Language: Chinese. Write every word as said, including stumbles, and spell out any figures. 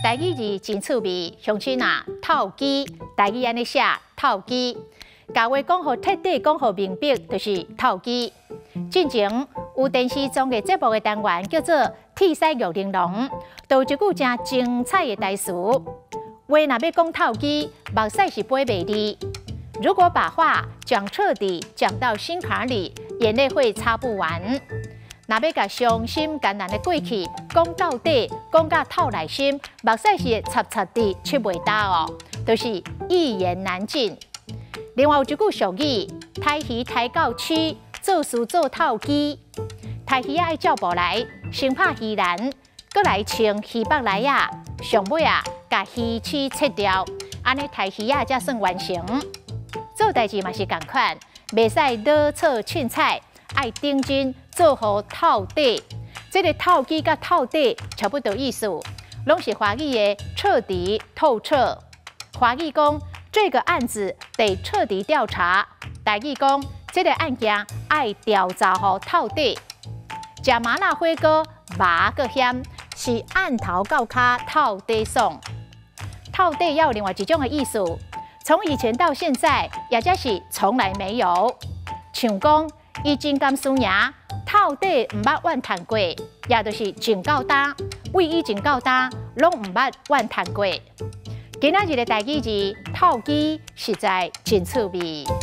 台语字真趣味，乡亲啊，透机，台语安尼写透机。假话讲好彻底，讲好明白，就是透机。进前有电视综艺节目的单元叫做《铁西玉玲珑》，都有一句真精彩的台词：话若要讲透机，目屎是飞袂离。如果把话讲彻底，讲到心坎里，眼泪会擦不完。若要甲伤心艰难的过去讲到底，讲到透内心，目屎是会擦擦地出袂干哦，就是一言难尽。另外有一句俗语：台鱼抬到蛆，做事做透机。台鱼爱照步来，先拍鱼篮，搁来清鱼腹内啊，上尾啊，甲鱼翅切掉，安尼台鱼啊才算完成。做代志嘛是共款，袂使老错凊彩，爱认真做好透底。这个透机甲透底差不多意思，拢是华语的彻底透彻。华语讲这个案子得彻底调查，台语讲这个案件爱调查好透底。食麻辣火锅麻个香，是案头到脚透底爽。透底也有另外一种的意思。从以前到现在，也则是从来没有。像讲，伊真甘输赢，透底唔捌怨叹过，也就是真够胆，为伊真够胆，拢唔捌怨叹过。今仔日的台语字透机实在真趣味。